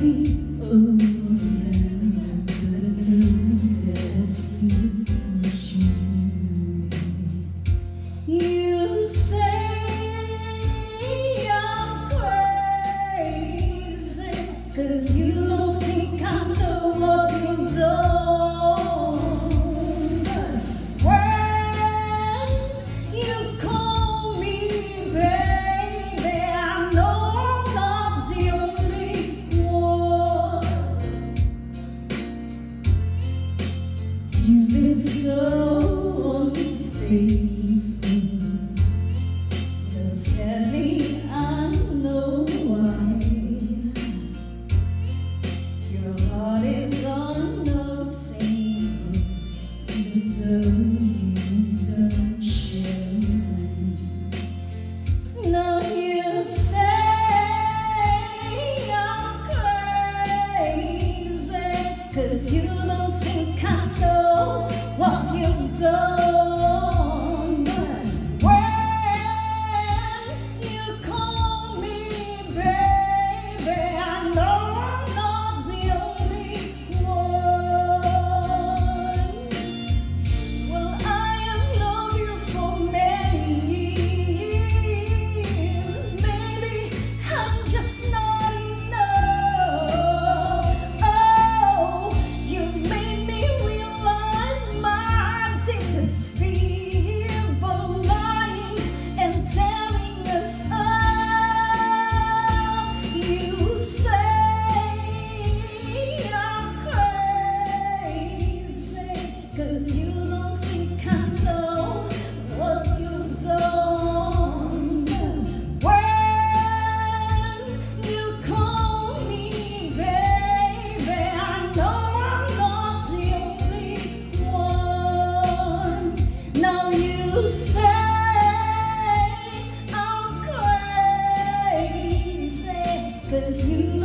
Oh, destination. You say I'm crazy, 'cause you don't think I know what you've done. But when you call me baby, I know I'm not the only one. You've been so unfaithful. Sadly, I know why. Your heart is unnoticeable, even though you touch it. Now you say I'm crazy, 'cause you don't think I know what you've done. You say I'm crazy, 'cause you